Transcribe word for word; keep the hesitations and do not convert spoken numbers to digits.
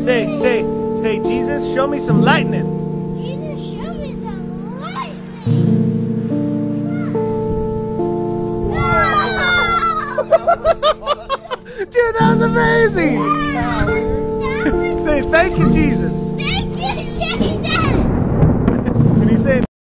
Say, say, say, Jesus, show me some lightning. Jesus, show me some lightning. Dude, that was amazing. Wow. That was Say, thank you, Jesus. Thank